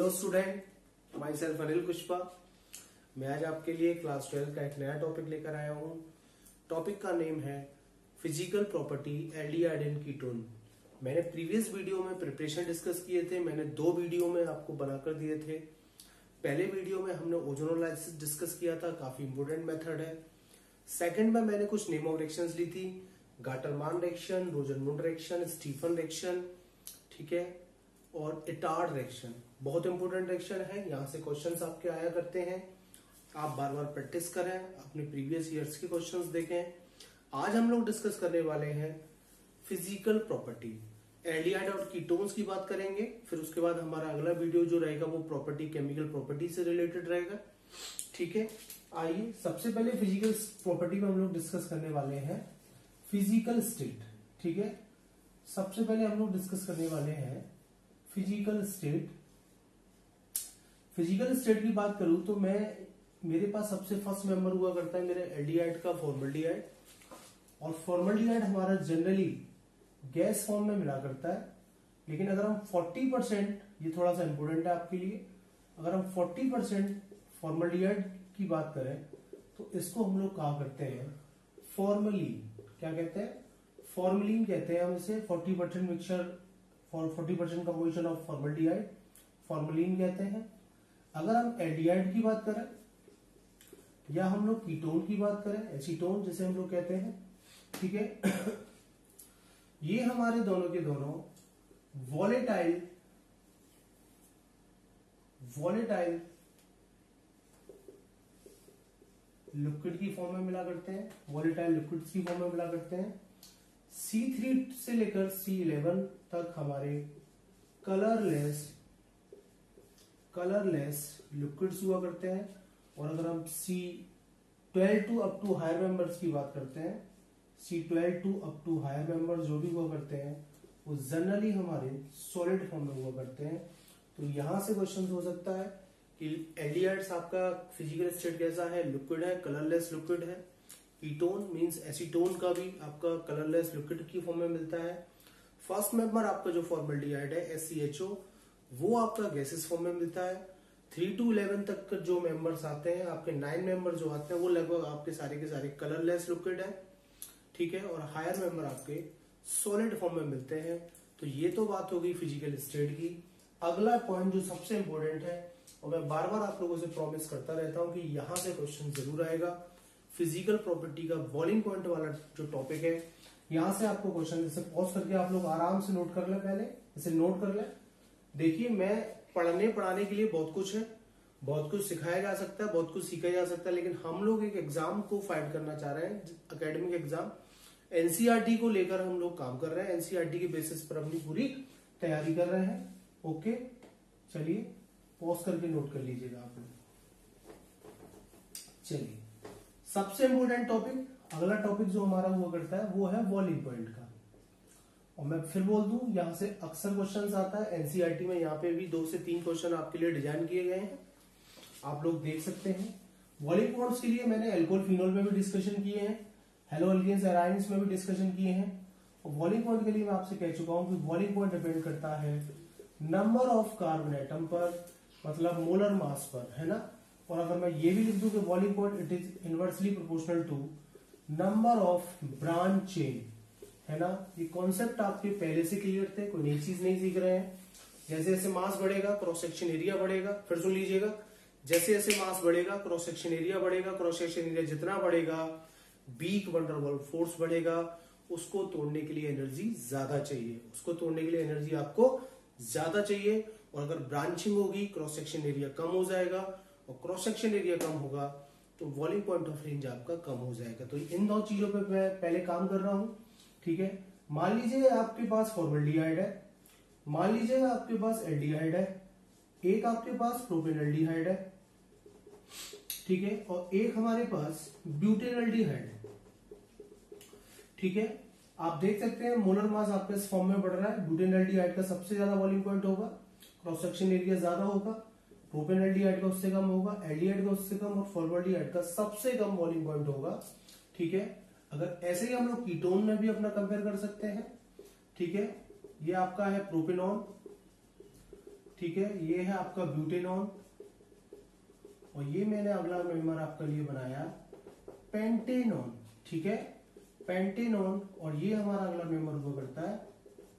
Hello student, myself Anil Kushwaha. मैं आज आपके लिए क्लास 12 का एक नया टॉपिक लेकर आया हूँ। टॉपिक का नेम है physical property aldehyde and ketone. मैंने प्रीवियस वीडियो में प्रिपरेशन डिस्कस किए थे। मैंने 2 वीडियो में आपको बनाकर दिए थे। पहले वीडियो में हमने ओजोनोलाइसिस डिस्कस किया था, काफी इंपोर्टेंट मेथड है। सेकंड में मैंने कुछ नेम ऑफ रिएक्शंस ली थी, Gattermann reaction, Rosenmund reaction, Stephen reaction, ठीक है, और इटार्ड रिएक्शन। बहुत इंपोर्टेंट रिएक्शन है, यहाँ से क्वेश्चंस आपके आया करते हैं। आप बार बार प्रैक्टिस करें, अपने प्रीवियस ईयर्स के क्वेश्चंस देखें। आज हम लोग डिस्कस करने वाले हैं फिजिकल प्रॉपर्टी, एल्डिहाइड और कीटोन्स की बात करेंगे। फिर उसके बाद हमारा अगला वीडियो जो रहेगा वो प्रॉपर्टी, केमिकल प्रॉपर्टी से रिलेटेड रहेगा, ठीक है। आइए सबसे पहले फिजिकल प्रॉपर्टी में हम लोग डिस्कस करने वाले हैं फिजिकल स्टेट, ठीक है। सबसे पहले हम लोग डिस्कस करने वाले हैं फिजिकल स्टेट। फिजिकल स्टेट की बात करूं तो मेरे पास सबसे फर्स्ट मेंबर हुआ करता है मेरे एल्डिहाइड का फॉर्मल्डिहाइड, और फॉर्मल्डिहाइड हमारा जनरली गैस फॉर्म में मिला करता है। लेकिन अगर हम 40%, ये थोड़ा सा इंपोर्टेंट है आपके लिए, अगर हम 40% फॉर्मल्डिहाइड की बात करें तो इसको हम लोग कहा करते हैं फॉर्मलीन। क्या कहते हैं? फॉर्मलीन कहते हैं हम इसे। 40% mixture for 40% composition of formaldehyde, formalin कहते हैं। अगर हम एल्डिहाइड की बात करें या हम लोग कीटोन की बात करें, एसीटोन जिसे हम लोग कहते हैं, ठीक है, ये हमारे दोनों के दोनों वॉलेटाइल लिक्विड की फॉर्म में मिला करते हैं, वॉलेटाइल लिक्विड्स की फॉर्म में मिला करते हैं। C3 से लेकर C11 तक हमारे कलरलेस लिक्विड्स हुआ करते हैं। और अगर हम C12 to up to higher members की बात करते हैं, C12 to up to higher members जो भी हुआ करते हैं वो जनरली हमारे सॉलिड फॉर्म में हुआ करते हैं। तो यहां से क्वेश्चन हो सकता है कि एल्डिहाइड्स आपका फिजिकल स्टेट कैसा है? लिक्विड है, कलरलेस लिक्विड है। कीटोन मींस एसीटोन का भी आपका कलरलेस लिक्विड की फॉर्म में मिलता है। फर्स्ट मेंबर आपका जो फॉर्मल्डिहाइड है SCHO, वो आपका गैसेस फॉर्म में मिलता है। 3 to 11 तक जो मेंबर्स आते हैं, आपके 9 मेंबर जो आते हैं वो लगभग आपके सारे के सारे कलरलेस लिक्विड है, ठीक है। और हायर मेंबर आपके सॉलिड फॉर्म में मिलते हैं। तो ये तो बात हो गई फिजिकल स्टेट की। अगला पॉइंट जो सबसे इंपॉर्टेंट है, और मैं बार बार आप लोगों से प्रॉमिस करता रहता हूं कि यहां से क्वेश्चन जरूर आएगा, फिजिकल प्रॉपर्टी का बॉइलिंग पॉइंट वाला जो टॉपिक है, यहां से आपको क्वेश्चन जैसे पॉज करके आप लोग आराम से नोट कर ले, पहले इसे नोट कर ले। देखिए, मैं पढ़ाने के लिए बहुत कुछ है, बहुत कुछ सिखाया जा सकता है, बहुत कुछ सीखा जा सकता है, लेकिन हम लोग एक एग्जाम को फाइट करना चाह रहे हैं, एकेडमिक एग्जाम एनसीईआरटी को लेकर हम लोग काम कर रहे हैं। एनसीईआरटी के बेसिस पर अपनी पूरी तैयारी कर रहे हैं। ओके, चलिए पॉज करके नोट कर लीजिएगा आप लोग। चलिए, सबसे इंपोर्टेंट टॉपिक, अगला टॉपिक जो हमारा हुआ करता है वो है बॉइलिंग पॉइंट का। और मैं फिर बोल दूं, यहां से अक्सर क्वेश्चंस आता है एनसीईआरटी में। यहाँ पे भी 2 से 3 क्वेश्चन आपके लिए डिजाइन किए गए हैं, आप लोग देख सकते हैं। बॉइलिंग पॉइंट्स के लिए मैंने एल्कोहल फिनोल में भी डिस्कशन किए हैं, हेलो एल्केन्स एराइन्स में भी डिस्कशन किए हैं। और बॉइलिंग पॉइंट के लिए मैं आपसे कह चुका हूं कि बॉइलिंग पॉइंट डिपेंड करता है नंबर ऑफ कार्बन एटम पर, मतलब मोलर मास पर, है ना। और अगर मैं ये भी लिख दूं कि boiling point it is inversely proportional to number of branch chain, है ना। ये कॉन्सेप्ट आपके पहले से क्लियर थे, कोई नई चीज नहीं सीख रहे हैं। जैसे जैसे मास बढ़ेगा क्रॉस सेक्शन एरिया बढ़ेगा। फिर सुन लीजिएगा, जैसे जैसे मास बढ़ेगा क्रॉस सेक्शन एरिया बढ़ेगा। क्रॉस सेक्शन एरिया जितना बढ़ेगा, वीक वंडर वॉल फोर्स बढ़ेगा। उसको तोड़ने के लिए एनर्जी ज्यादा चाहिए, उसको तोड़ने के लिए एनर्जी आपको ज्यादा चाहिए। और अगर ब्रांचिंग होगी, क्रॉस सेक्शन एरिया कम हो जाएगा, और क्रॉस सेक्शन एरिया कम होगा तो बॉइलिंग पॉइंट ऑफ रेंज आपका कम हो जाएगा। तो इन 2 चीजों पे मैं पहले काम कर रहा हूं, ठीक है। मान लीजिए आपके पास फॉर्मल्डिहाइड है, मान लीजिए आपके पास एल्डिहाइड है, एक आपके पास प्रोपेनल्डिहाइड है, ठीक है, और एक हमारे पास ब्यूटेनल्डिहाइड है, ठीक है। आप देख सकते हैं मोलर मास आपके इस फॉर्म में बढ़ रहा है। ब्यूटेनल्डिहाइड का सबसे ज्यादा बॉइलिंग पॉइंट होगा, क्रॉस सेक्शन एरिया ज्यादा होगा। प्रोपेनल्डिहाइड का उससे कम होगा, एल्डिहाइड का उससे कम, और फॉर्मल्डिहाइड का सबसे कम बॉइलिंग पॉइंट होगा, ठीक है। अगर ऐसे ही हम लोग कीटोन में भी अपना कंपेयर कर सकते हैं, ठीक है। ये आपका है प्रोपेनॉन, ठीक है, ये है आपका ब्यूटेनॉन, और ये मैंने अगला मेंबर आपके लिए बनाया पेंटेनॉन, ठीक है, पेंटेनॉन। और ये हमारा अगला मेंबर हुआ करता है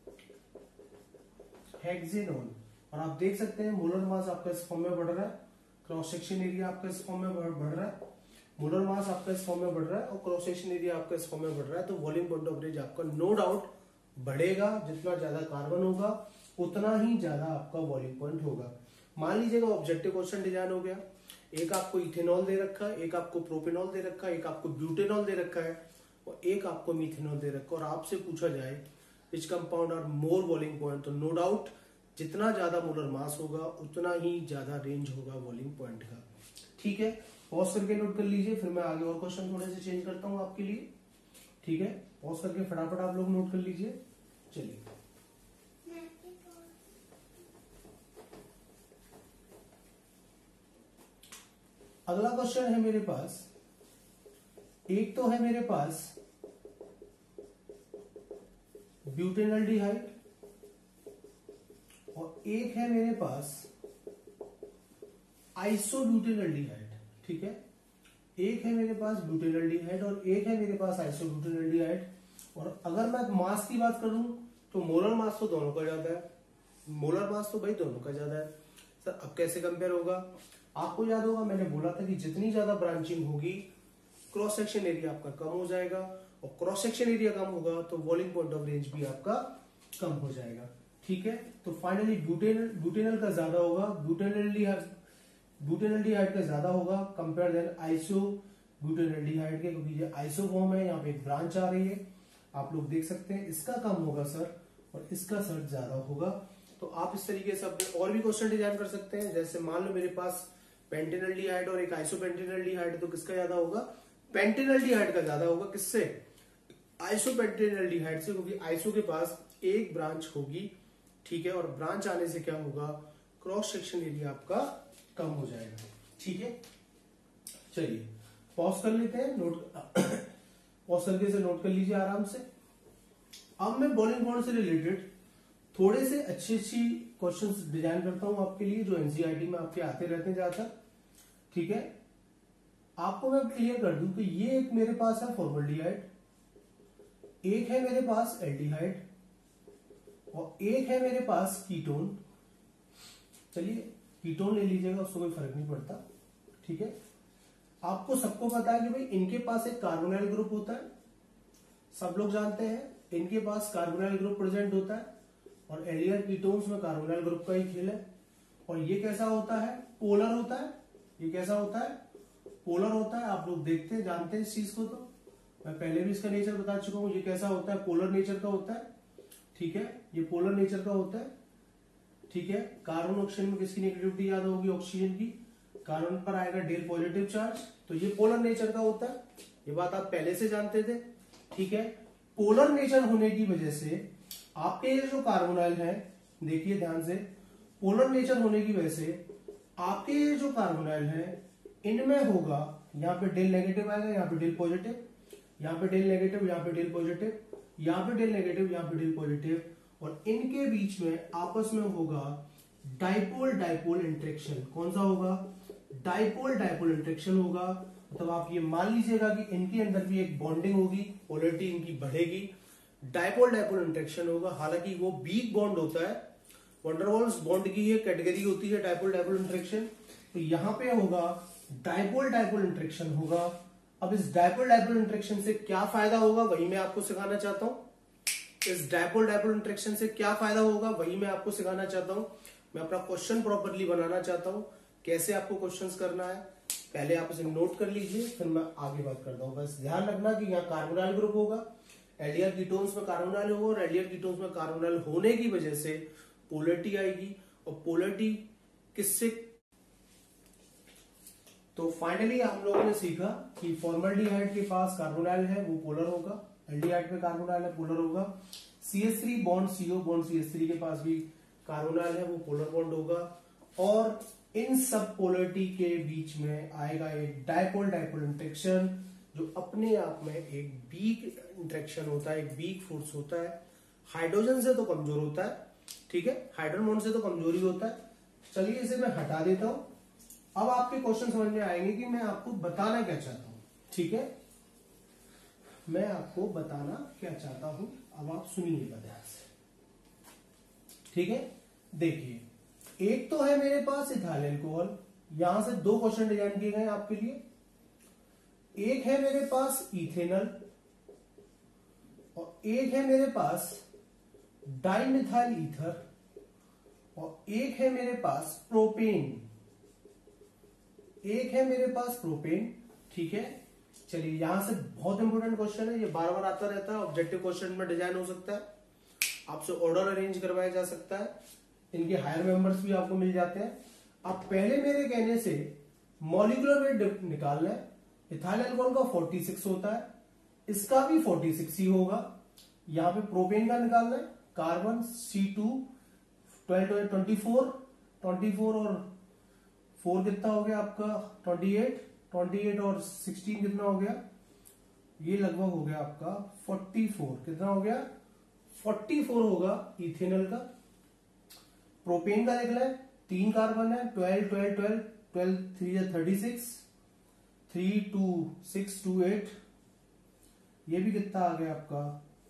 हेक्सेनॉन। और आप देख सकते हैं मोलर मास आपका इस फॉर्म में बढ़ रहा है, क्रॉस सेक्शन एरिया आपका इस फॉर्म में बढ़ रहा है, मोलर मास आपका इस फॉर्म में बढ़ रहा है और क्रॉस सेक्शन एरिया आपका इस फॉर्म में बढ़ रहा है। तो वॉल्यूम पॉइंट ऑफ रेंज आपका नो डाउट बढ़ेगा, जितना ज्यादा कार्बन होगा उतना ही ज्यादा आपका वॉल्यूम पॉइंट होगा। मान लीजिएगा ऑब्जेक्टिव क्वेश्चन डिजाइन हो गया, एक आपको इथेनॉल दे रखा है, एक आपको प्रोपेनॉल दे रखा है, एक आपको ब्यूटेनॉल दे रखा है और एक आपको मीथेनॉल दे रखा है, और आपसे पूछा जाए which compound are more volume point, तो नो डाउट जितना ज्यादा मोलर मास होगा उतना ही ज्यादा रेंज होगा वॉल्यूम पॉइंट का। ठीक है, पॉज करके नोट कर लीजिए, फिर मैं आगे और क्वेश्चन थोड़े से चेंज करता हूं आपके लिए। ठीक है, पॉज करके फटाफट आप लोग नोट कर लीजिए। चलिए, अगला क्वेश्चन है मेरे पास, एक तो है मेरे पास ब्यूटेनॉल्डिहाइड और एक है मेरे पास आइसोब्यूटेनॉल्डिहाइड। ठीक है, एक है मेरे पास ब्यूटेनॉल्डिहाइड और एक है मेरे पास आइसोब्यूटेनॉल्डिहाइड। और अगर मैं मास की बात करूं तो मोलर मास तो दोनों का ज्यादा है, मोलर मास तो भाई दोनों का ज्यादा है। सर अब कैसे कंपेयर होगा? आपको याद होगा मैंने बोला था कि जितनी ज्यादा ब्रांचिंग होगी क्रॉस सेक्शन एरिया आपका कम हो जाएगा, और क्रॉस सेक्शन एरिया कम होगा तो वॉल्यूम पॉइंट ऑफ रेंज भी आपका कम हो जाएगा। ठीक है, तो फाइनली ब्यूटेनल का ज्यादा होगा, ब्यूटेनॉल्डिहाइड का ज्यादा होगा कंपेयर देन आइसो ब्यूटेनॉल्डिहाइड के, क्योंकि ये आइसो फॉर्म है, यहाँ पे एक ब्रांच आ रही है, आप लोग देख सकते हैं। इसका कम होगा सर और इसका सर ज्यादा होगा। तो आप इस तरीके से अपने और भी क्वेश्चन डिजाइन कर सकते हैं। जैसे मान लो मेरे पास पेंटेनॉल्डिहाइड और एक आइसोपेंटेनॉल्डिहाइड, तो किसका ज्यादा होगा? पेंटेनॉल्डिहाइड का ज्यादा होगा। किससे? आइसोपेंटेनॉल्डिहाइड से, क्योंकि आइसो के पास एक ब्रांच होगी। ठीक है, और ब्रांच आने से क्या होगा? क्रॉस सेक्शन एरिया आपका कम हो जाएगा। ठीक है, चलिए पॉज कर लेते हैं, नोट पॉज करके से नोट कर लीजिए आराम से। अब मैं बॉइलिंग पॉइंट से रिलेटेड थोड़े से अच्छी क्वेश्चंस डिजाइन करता हूं आपके लिए, जो एनसीईआरटी में आपके आते रहते हैं ज्यादातर। ठीक है, आपको मैं क्लियर कर दूं कि ये एक मेरे पास है फॉर्मल्डिहाइड, एक है मेरे पास एल्डिहाइड और एक है मेरे पास कीटोन। चलिए कीटोन ले लीजिएगा, उसको कोई फर्क नहीं पड़ता। ठीक है, आपको सबको पता है कि भाई इनके पास एक कार्बोनाइल ग्रुप होता है, सब लोग जानते हैं इनके पास कार्बोनाइल ग्रुप प्रेजेंट होता है, और एल्डिहाइड कीटोन्स में कार्बोनाइल ग्रुप का ही खेल है। और ये कैसा होता है? पोलर होता है। ये कैसा होता है? पोलर होता है। आप लोग देखते हैं, जानते हैं इस चीज को, तो मैं पहले भी इसका नेचर बता चुका हूं। ये कैसा होता है? पोलर नेचर का होता है। ठीक है, ये पोलर नेचर का होता है। ठीक है, कार्बन ऑक्सीजन में किसकी नेगेटिविटी ज्यादा होगी? ऑक्सीजन की। कार्बन पर आएगा डेल पॉजिटिव चार्ज, तो ये पोलर नेचर का होता है। ये बात आप पहले से जानते थे। ठीक है, पोलर नेचर होने की वजह से आपके ये जो कार्बोनाइल है, देखिए ध्यान से, पोलर नेचर होने की वजह से आपके ये जो कार्बोनाइल है इनमें होगा, यहाँ पे डेल नेगेटिव आएगा, यहाँ पे डेल पॉजिटिव, यहाँ पे डेल नेगेटिव, यहाँ पे डेल पॉजिटिव, यहाँ पे डेल नेगेटिव, यहाँ पे डेल पॉजिटिव, और इनके बीच में आपस में होगा डाइपोल डाइपोल इंटरेक्शन। कौन सा होगा? डाइपोल डाइपोल इंटरेक्शन होगा। मतलब आप ये मान लीजिएगा कि इनके अंदर भी एक बॉन्डिंग होगी, पोलरिटी इनकी बढ़ेगी, डाइपोल डाइपोल इंटरेक्शन होगा। हालांकि वो वीक बॉन्ड होता है, वंडरवॉल्स बॉन्ड की ये कैटेगरी होती है डाइपोल डाइपोल इंटरेक्शन। तो यहां पे होगा डाइपोल डाइपोल इंटरेक्शन होगा। अब इस डाइपोल डाइपोल इंटरेक्शन से क्या फायदा होगा वही मैं आपको सिखाना चाहता हूं। इस डाइपोल डाइपोल इंटरेक्शन से क्या फायदा होगा वही मैं आपको सिखाना चाहता हूं। मैं अपना क्वेश्चन प्रॉपरली बनाना चाहता हूं, कैसे आपको क्वेश्चंस करना है पहले आप इसे नोट कर लीजिए, फिर मैं आगे बात करता हूं। बस ध्यान रखना कि यहाँ कार्बोनाइल ग्रुप होगा, एल्डिहाइड कीटोन्स में कार्बोनाइल होगा, और एल्डिहाइड कीटोन्स में कार्बोनाइल होने की वजह से पोलरिटी आएगी, और पोलरिटी किससे? तो फाइनली हम लोगों ने सीखा कि फॉर्मल्डिहाइड के पास कार्बोनाइल है वो पोलर होगा, एल्डिहाइड में कार्बोनाइल है पोलर होगा। CH3 bond CO bond CH3 के पास भी कार्बोनाइल है वो पोलर बॉन्ड होगा, और इन सब पोलरिटी के बीच में आएगा एक डाइपोल डाइपोल इंटरेक्शन, जो अपने आप में एक वीक इंटरेक्शन होता है, एक वीक फोर्स होता है। हाइड्रोजन से तो कमजोर होता है, ठीक है, हाइड्रोजन बॉन्ड से तो कमजोरी होता है, चलिए इसे मैं हटा देता हूं। अब आपके क्वेश्चन समझ में आएंगे कि मैं आपको बताना क्या चाहता हूं। ठीक है, मैं आपको बताना क्या चाहता हूं, अब आप सुनिएगा ध्यान से। ठीक है, देखिए एक तो है मेरे पास इथाइल अल्कोहल, यहां से दो क्वेश्चन डिजाइन किए गए आपके लिए। एक है मेरे पास इथेनॉल और एक है मेरे पास डाइमिथाइल ईथर और एक है मेरे पास प्रोपेन, एक है मेरे पास प्रोपेन। ठीक है, चलिए यहां से बहुत इंपॉर्टेंट क्वेश्चन है, ये बार बार आता रहता है, ऑब्जेक्टिव क्वेश्चन में डिजाइन हो सकता है, आपसे ऑर्डर अरेंज करवाया जा सकता है, इनके हायर मेंबर्स भी आपको मिल जाते हैं। अब पहले मेरे कहने से मॉलिक्यूलर वेट निकालना है। इथाइल अल्कोहल का 46 होता है, इसका भी 46 ही होगा। यहां पे प्रोपेन का निकालना है, कार्बन C2 12 24 और 4 कितना हो गया आपका 28 और 16 कितना हो गया, ये लगभग हो गया आपका 44। कितना हो गया 44 होगा इथेनॉल का। प्रोपेन का देख लें, 3 कार्बन है, 12 3 है 36, 3 2 6 2 8, ये भी कितना आ गया आपका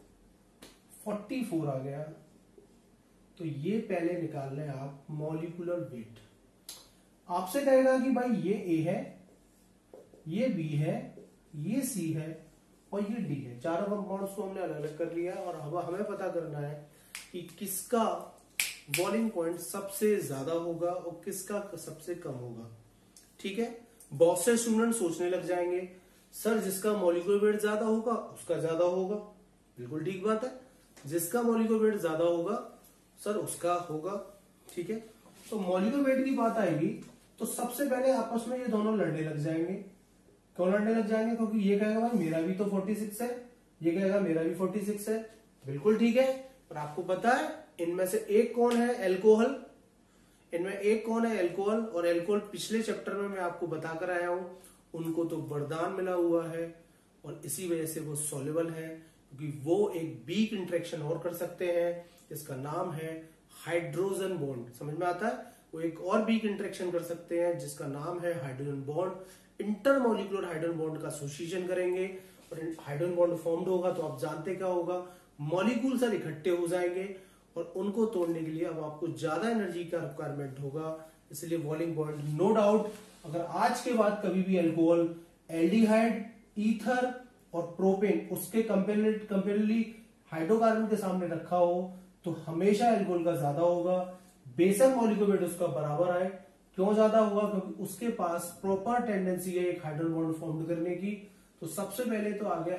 44 आ गया। तो ये पहले निकाल लें आप मॉलिक्यूलर वेट। आपसे कहेगा कि भाई ये A है, ये B है, ये C है और ये D है। चारों कंपाउंड्स को हमने अलग अलग कर लिया है और अब हमें पता करना है कि किसका बॉइलिंग पॉइंट सबसे ज्यादा होगा और किसका सबसे कम होगा। ठीक है, बहुत से स्टूडेंट सोचने लग जाएंगे सर जिसका मॉलिक्यूलर वेट ज्यादा होगा उसका ज्यादा होगा। बिल्कुल ठीक बात है, जिसका मॉलिक्यूलर वेट ज्यादा होगा सर उसका होगा। ठीक है, तो मॉलिक्यूलर वेट की बात आएगी तो सबसे पहले आपस में ये दोनों लड़ने लग जाएंगे। क्यों लड़ने लग जाएंगे? क्योंकि ये कहेगा भाई मेरा भी तो 46 है, ये कहेगा मेरा भी 46 है। बिल्कुल ठीक है, पर आपको पता है इनमें से एक कौन है अल्कोहल, इनमें एक कौन है अल्कोहल, और अल्कोहल पिछले चैप्टर में मैं आपको बताकर आया हूं, उनको तो वरदान मिला हुआ है और इसी वजह से वो सॉल्युबल है, क्योंकि वो एक वीक इंटरेक्शन और कर सकते हैं जिसका नाम है हाइड्रोजन बॉन्ड। समझ में आता है? वो एक और वीक इंटरेक्शन कर सकते हैं जिसका नाम है hydrogen bond. Intermolecular hydrogen bond का एसोसिएशन करेंगे और हाइड्रोजन बॉन्ड फॉर्म्ड होगा तो आप जानते क्या होगा, मॉलिक्यूल सर इकट्ठे हो जाएंगे और उनको तोड़ने के लिए अब आपको ज्यादा एनर्जी का रिक्वायरमेंट होगा, इसलिए बॉइलिंग पॉइंट नो डाउट। अगर आज के बाद कभी भी अल्कोहल, एल्डिहाइड, ईथर और प्रोपेन उसके कंपेरेटिवली हाइड्रोकार्बन के सामने रखा हो तो हमेशा अल्कोहल का ज्यादा होगा, बेशक मॉलिक्यूलर वेट उसका बराबर आए। क्यों ज्यादा होगा? क्योंकि उसके पास प्रॉपर टेंडेंसी है एक हाइड्रोजन बॉन्ड फॉर्म करने की। तो सबसे पहले तो आ गया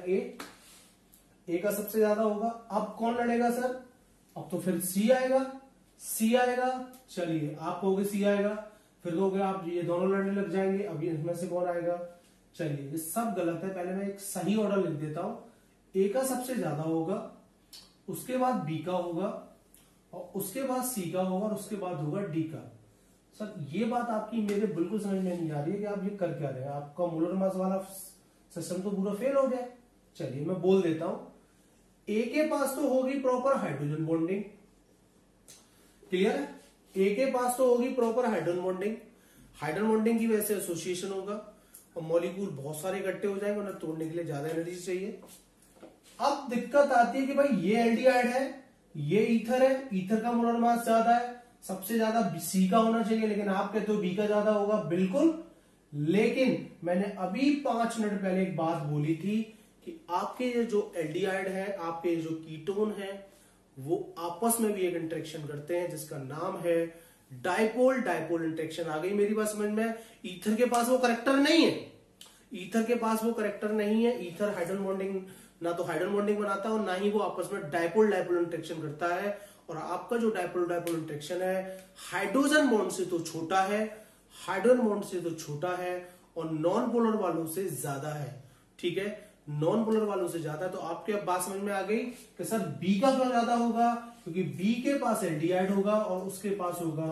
ए का सबसे ज्यादा होगा। अब कौन लड़ेगा सर? अब तो फिर सी आएगा। चलिए आप कहोगे सी आएगा, फिर कहोगे आप ये दोनों लड़ने लग जाएंगे, अब इनमें से कौन आएगा? चलिए ये सब गलत है, पहले मैं एक सही ऑर्डर लिख देता हूं। ए का सबसे ज्यादा होगा, उसके बाद बी का होगा और उसके बाद सी का होगा और उसके बाद होगा डी का। सर ये बात आपकी मेरे बिल्कुल समझ में नहीं आ रही है कि आप ये कर क्या रहे हैं, आपका मोलर मास वाला सिस्टम तो पूरा फेल हो गया। चलिए मैं बोल देता हूं, ए के पास तो होगी प्रॉपर हाइड्रोजन बॉन्डिंग, क्लियर है? ए के पास तो होगी प्रॉपर हाइड्रोजन बॉन्डिंग की वजह से एसोसिएशन होगा और मॉलिक्यूल बहुत सारे इकट्ठे हो जाएंगे, उन्हें तोड़ने के लिए ज्यादा एनर्जी चाहिए। अब दिक्कत आती है कि भाई ये एल्डिहाइड है, ये ईथर है, ईथर का मोलर मास ज्यादा है, सबसे ज्यादा सी का होना चाहिए, लेकिन आप कहते हो बी का ज्यादा होगा। बिल्कुल, लेकिन मैंने अभी 5 मिनट पहले एक बात बोली थी कि आपके ये जो एल्डिहाइड है, आपके जो कीटोन है, वो आपस में भी एक इंटरेक्शन करते हैं जिसका नाम है डाइपोल इंटरेक्शन। आ गई मेरी बात समझ में? ईथर के पास वो करेक्टर नहीं है, ईथर हाइड्रोजन बॉन्डिंग ना तो हाइड्रोजन बॉन्डिंग बनाता है और ना ही वो आपस में डाइपोल इंटरेक्शन करता है। और आपका जो डाइपोल इंटरेक्शन है हाइड्रोजन बॉन्ड से तो छोटा है और नॉन पोलर वालों से ज्यादा है। ठीक है, नॉन पोलर वालों से ज्यादा है। तो आपके अब बात समझ में आ गई कि सर बी का क्यों ज्यादा होगा? क्योंकि बी के पास एल्डिहाइड होगा और उसके पास होगा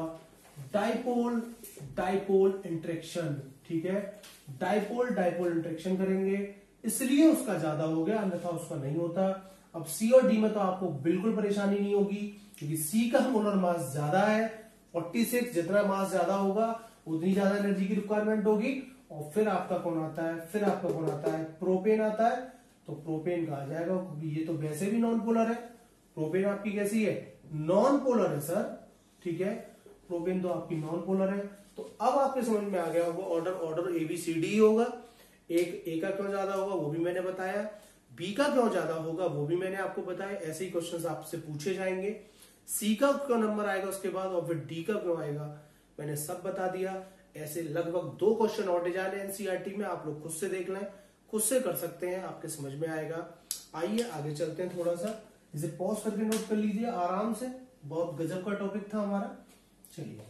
डाइपोल इंटरेक्शन। ठीक है, डाइपोल इंटरेक्शन करेंगे इसलिए उसका ज्यादा हो गया, अन्यथा उसका नहीं होता। अब सी और डी में तो आपको बिल्कुल परेशानी नहीं होगी क्योंकि सी का मोलर मास ज्यादा है 46, जितना मास ज्यादा होगा उतनी ज्यादा एनर्जी की रिक्वायरमेंट होगी। और फिर आपका कौन आता है, फिर आपका कौन आता है, प्रोपेन आता है। तो प्रोपेन का आ जाएगा, ये तो वैसे भी नॉन पोलर है, प्रोपेन आपकी कैसी है, नॉन पोलर है सर, ठीक है, प्रोपेन तो आपकी नॉन पोलर है। तो अब आपके समझ में आ गया होगा ऑर्डर ABCD होगा। एक ए का क्यों ज्यादा होगा वो भी मैंने बताया, बी का क्यों ज्यादा होगा वो भी मैंने आपको बताया। ऐसे ही क्वेश्चंस आपसे पूछे जाएंगे। सी का क्यों नंबर आएगा उसके बाद, और फिर डी का क्यों आएगा, मैंने सब बता दिया। ऐसे लगभग 2 क्वेश्चन और डिजाइन है एनसीईआरटी में, आप लोग खुद से देख लें, खुद से कर सकते हैं, आपके समझ में आएगा। आइए आगे चलते हैं थोड़ा सा, इसे पॉज करके नोट कर लीजिए आराम से, बहुत गजब का टॉपिक था हमारा। चलिए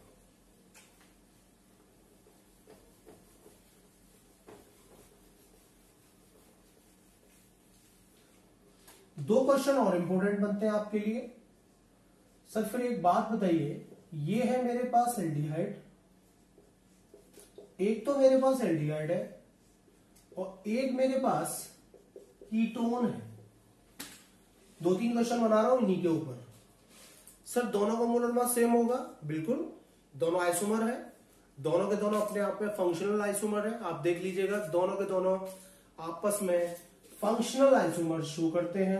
दो क्वेश्चन और इंपॉर्टेंट बनते हैं आपके लिए। सर फिर एक बात बताइए, ये है मेरे पास एल्डिहाइड, एक तो मेरे पास एल्डिहाइड है और एक मेरे पास कीटोन है। 2-3 क्वेश्चन बना रहा हूं इन्हीं के ऊपर। सर दोनों का मोलर मास सेम होगा, बिल्कुल, दोनों आइसोमर है, दोनों के दोनों अपने आप में फंक्शनल आइसोमर है। आप देख लीजिएगा दोनों के दोनों आपस में फंक्शनल आइसोमर शो करते हैं।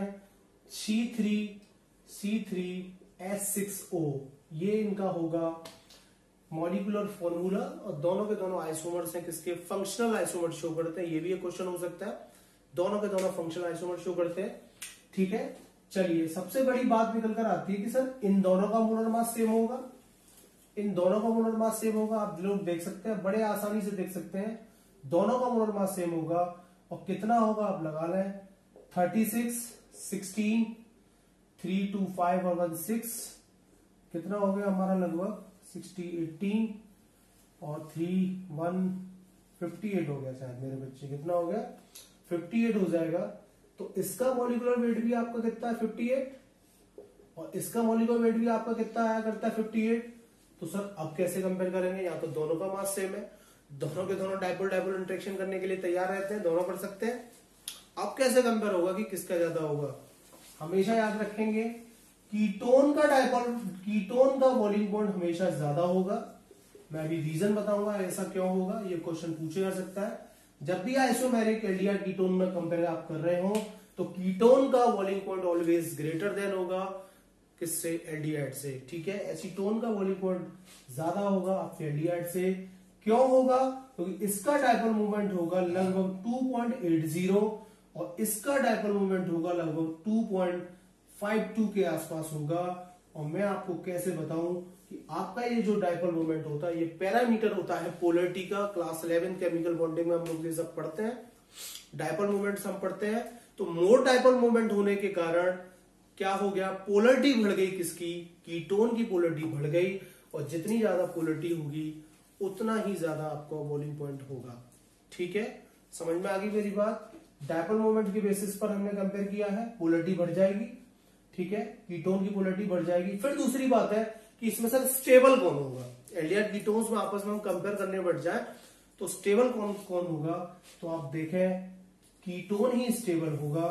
C3H6O ये इनका होगा मॉलिक्यूलर फॉर्मूला, और दोनों के दोनों आइसोमर्स हैं किसके, फंक्शनल आइसोमर शो करते हैं। ये भी एक क्वेश्चन हो सकता है, दोनों के दोनों फंक्शनल आइसोमर शो करते हैं, ठीक है। चलिए सबसे बड़ी बात निकल कर आती है कि सर इन दोनों का मोलर मास सेम होगा, इन दोनों का मोलर मास सेम होगा। आप लोग देख सकते हैं, बड़े आसानी से देख सकते हैं, दोनों का मोलर मास सेम होगा। और कितना होगा आप लगा लें, 36, 16, 3, 2, 5 और 1, 6, कितना हो गया हमारा लगभग 60, 18 और 3, 1, 58 हो गया शायद मेरे बच्चे, कितना हो गया 58 हो जाएगा। तो इसका मॉलिक्यूलर वेट भी आपका कितना है 58, और इसका मॉलिक्यूलर वेट भी आपका कितना आया करता है 58। तो सर अब कैसे कंपेयर करेंगे, या तो दोनों का मास सेम है, दोनों के दोनों डाइपोल डाइपोल इंटरेक्शन करने के लिए तैयार रहते हैं, दोनों कर सकते हैं। अब कैसे कंपेयर होगा कि किसका ज्यादा होगा, हमेशा याद रखेंगे कीटोन का डाइपोल, कीटोन का बॉइलिंग पॉइंट हमेशा ज्यादा होगा। मैं अभी रीजन बताऊंगा ऐसा क्यों होगा, ये क्वेश्चन पूछा जा सकता है। जब भी आइसोमेरिक एल्डिहाइड कीटोन में कंपेयर आप कर रहे हो तो कीटोन का boiling point always greater than होगा किससे, एल्डिहाइड से, ठीक है। एसीटोन का बॉइलिंग पॉइंट ज्यादा होगा आपके एल्डिहाइड से। क्यों होगा, क्योंकि इसका डाइपोल मूवमेंट होगा लगभग 2.80 और इसका डाइपोल मूवमेंट होगा लगभग 2.52 के आसपास होगा। और मैं आपको कैसे बताऊं कि आपका ये जो डाइपोल मूवमेंट होता है ये पैरामीटर होता है पोलरिटी का। क्लास 11 केमिकल बॉन्डिंग में हम लोग ये सब पढ़ते हैं, डाइपोल मूवमेंट हम पढ़ते हैं। तो मोर डाइपोल मूवमेंट होने के कारण क्या हो गया, पोलरिटी बढ़ गई किसकी, कीटोन की पोलरिटी बढ़ गई। और जितनी ज्यादा पोलरिटी होगी उतना ही ज्यादा आपका बॉइलिंग पॉइंट होगा, ठीक है। समझ में आ गई मेरी बात। डाइपोल मोमेंट के बेसिस पर हमने कंपेयर किया है, पोलरिटी बढ़ जाएगी, ठीक है, कीटोन की पोलरिटी बढ़ जाएगी। फिर दूसरी बात है कि इसमें सर स्टेबल कौन होगा, एल्डिहाइड कीटोन्स में आपस में हम कंपेयर करने बढ़ जाए तो स्टेबल कौन कौन होगा। तो आप देखें कीटोन ही स्टेबल होगा,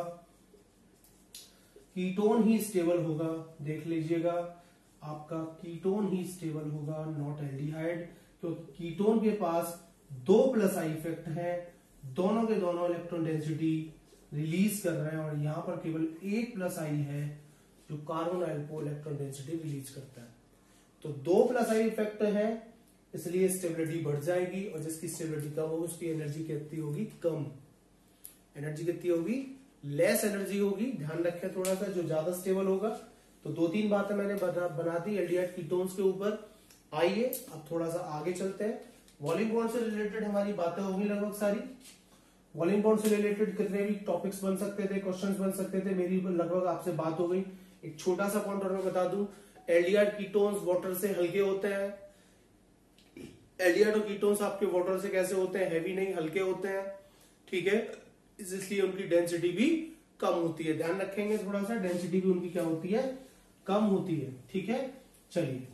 कीटोन ही स्टेबल होगा, देख लीजिएगा आपका कीटोन ही स्टेबल होगा, नॉट एल्डिहाइड। क्योंकि कीटोन के पास 2+ आई इफेक्ट है, दोनों के दोनों इलेक्ट्रॉन डेंसिटी रिलीज कर रहे हैं, और यहां पर केवल 1+ आई है जो carbon alpha electron density release करता है। तो 2+ आई इफेक्ट है, इसलिए स्टेबिलिटी बढ़ जाएगी, और जिसकी स्टेबिलिटी कम होगी उसकी एनर्जी कितनी होगी, कम एनर्जी कितनी होगी, लेस एनर्जी होगी। ध्यान रखें थोड़ा सा, जो ज्यादा स्टेबल होगा। तो 2-3 बातें मैंने बना दी एल्डिहाइड कीटोन्स के ऊपर। आइए अब थोड़ा सा आगे चलते हैं। बॉइलिंग पॉइंट से रिलेटेड हमारी बातें होंगी लगभग सारी। बॉइलिंग पॉइंट से रिलेटेड कितने भी टॉपिक्स बन सकते थे, क्वेश्चंस बन सकते थे, मेरी लगभग आपसे बात हो गई। एक छोटा सा पॉइंट और मैं बता दूं, एल्डिहाइड कीटोन्स वाटर से हल्के होते हैं। एल्डिहाइड और कीटोन्स आपके वाटर से कैसे होते हैं, हैवी नहीं, हल्के होते हैं, ठीक है। इसलिए उनकी डेंसिटी भी कम होती है। ध्यान रखेंगे थोड़ा सा, डेंसिटी भी उनकी क्या होती है, कम होती है, ठीक है। चलिए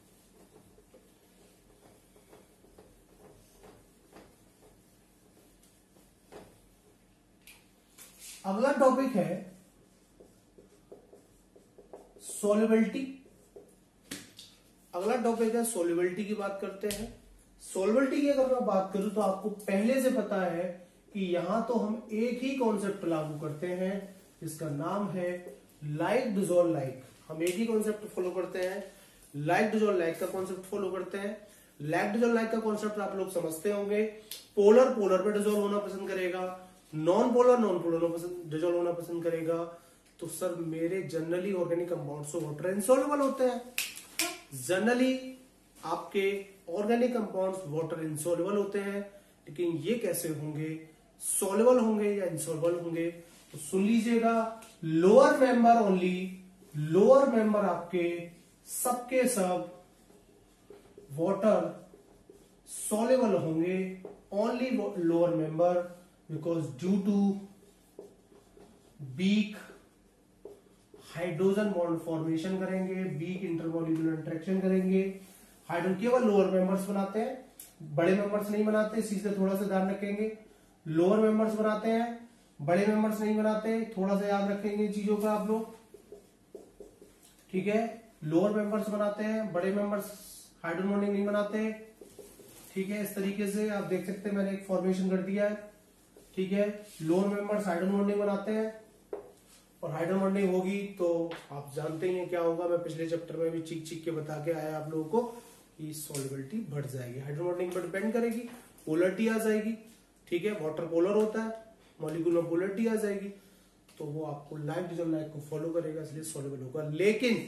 अगला टॉपिक है सॉल्युबिलिटी। अगला टॉपिक है सोल्युबिलिटी की बात करते हैं। सोल्युबिलिटी की अगर मैं बात करूं तो आपको पहले से पता है कि यहां तो हम एक ही कॉन्सेप्ट लागू करते हैं जिसका नाम है लाइक डिसॉल्व लाइक। हम एक ही कॉन्सेप्ट फॉलो करते हैं, लाइक डिसॉल्व लाइक का कॉन्सेप्ट फॉलो करते हैं। लाइक डिसॉल्व लाइक का कॉन्सेप्ट आप लोग समझते होंगे। पोलर पोलर पे डिसॉल्व होना पसंद करेगा, नॉन पोलर डिसॉल्व होना पसंद करेगा। तो सर मेरे जनरली ऑर्गेनिक कंपाउंड्स तो वाटर इनसॉल्युबल होते हैं। जनरली आपके ऑर्गेनिक कंपाउंड्स वाटर इनसॉल्युबल होते हैं, लेकिन ये कैसे होंगे, सॉल्युबल होंगे या इनसॉल्युबल होंगे? तो सुन लीजिएगा, lower member only, lower member आपके सबके सब वाटर सॉल्युबल होंगे, only lower member, because due to weak hydrogen bond formation करेंगे, वीक इंटरमॉलिक्यूलर इंटरेक्शन करेंगे। हाइड्रोजन केवल लोअर मेंबर्स बनाते हैं, बड़े मेंबर्स नहीं बनाते, सीधे थोड़ा सा ध्यान रखेंगे। लोअर मेंबर्स बनाते हैं, बड़े मेंबर्स नहीं बनाते, थोड़ा सा याद रखेंगे चीजों का आप लोग, ठीक है। लोअर मेंबर्स बनाते हैं, बड़े मेंबर्स हाइड्रोजन बॉन्डिंग नहीं बनाते, ठीक है। इस तरीके से आप देख सकते हैं, मैंने एक फॉर्मेशन कर दिया है, ठीक है। लोअर मेंबर्स हाइड्रोजन बॉन्डिंग बनाते हैं और हाइड्रोजन बॉन्डिंग होगी तो आप जानते ही हैं क्या होगा। मैं पिछले चैप्टर में भी चीख चीख के बता के आया आप लोगों को कि सॉल्युबिलिटी बढ़ जाएगी, हाइड्रोजन बॉन्डिंग पर डिपेंड करेगी, पोलरिटी आ जाएगी, ठीक है। वाटर पोलर होता है, मॉलिक्यूल में पोलरिटी आ जाएगी, तो वो आपको लाइक डिसॉल्व लाइक को फॉलो करेगा, इसलिए सॉल्युबल होगा। लेकिन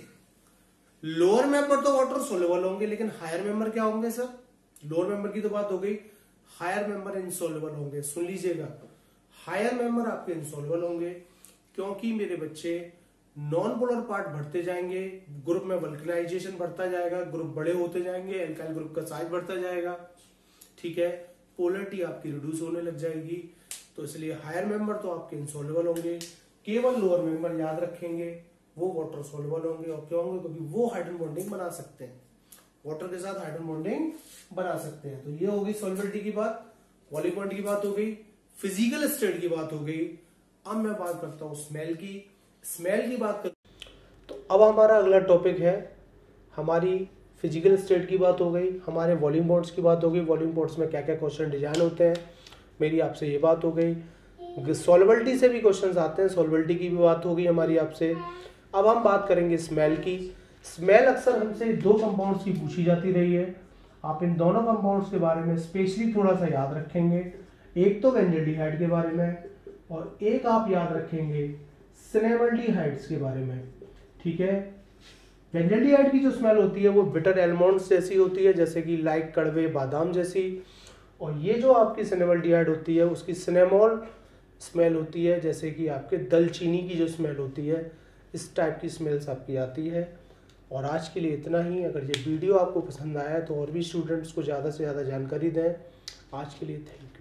लोअर मेंबर तो वाटर सॉल्युबल होंगे, लेकिन हायर मेंबर क्या होंगे सर? लोअर मेंबर की तो बात हो गई, हायर मेंबर इनसॉल्युबल होंगे। सुन लीजिएगा, हायर मेंबर आपके इनसॉल्युबल होंगे, क्योंकि मेरे बच्चे नॉन पोलर पार्ट बढ़ते जाएंगे, ग्रुप में वल्कनाइजेशन बढ़ता जाएगा, ग्रुप बड़े होते जाएंगे, एल्काइल ग्रुप का साइज बढ़ता जाएगा, ठीक है। पोलरिटी आपकी रिड्यूस होने लग जाएगी, तो इसलिए हायर मेंबर तो आपके इनसॉल्युबल होंगे। केवल लोअर मेंबर याद रखेंगे, वो वाटर सॉल्युबल होंगे। और क्यों होंगे? क्योंकि वो हाइड्रोजन बॉन्डिंग बना सकते हैं, वाटर के साथ हाइड्रोजन बॉन्डिंग बना सकते हैं। तो ये हो गई सॉल्युबिलिटी की बात, बॉइलिंग पॉइंट की बात हो गई, फिजिकल स्टेट की बात हो गई। अब मैं बात करता हूं स्मेल की। स्मेल की बात कर तो अब हमारा अगला टॉपिक है, हमारी फिजिकल स्टेट की बात हो गई, हमारे वॉल्यूम बॉन्ड्स की बात हो गई, वॉल्यूम बॉन्ड्स में क्या क्या क्वेश्चन डिजाइन होते हैं, मेरी आपसे ये बात हो गई। सॉल्युबिलिटी से भी क्वेश्चंस आते हैं, सॉल्युबिलिटी की भी बात हो गई हमारी आपसे। अब हम बात करेंगे स्मेल की। स्मेल अक्सर हमसे दो कंपाउंड्स की पूछी जाती रही है, आप इन दोनों कंपाउंड्स के बारे में स्पेशली थोड़ा सा याद रखेंगे। एक तो बेंजल्डिहाइड के बारे में और एक आप याद रखेंगे सिनेमल्डिहाइड्स के बारे में, ठीक है। बेंजल्डिहाइड की जो स्मेल होती है वो बिटर एलमंड्स जैसी होती है, जैसे कि लाइक कड़वे बादाम जैसी। और ये जो आपकी सिनेमल्डिहाइड होती है उसकी सिनेमॉल स्मेल होती है, जैसे कि आपके दालचीनी की जो स्मेल होती है, इस टाइप की स्मेल्स आपकी आती है। और आज के लिए इतना ही। अगर ये वीडियो आपको पसंद आया तो और भी स्टूडेंट्स को ज़्यादा से ज़्यादा जानकारी दें। आज के लिए थैंक यू।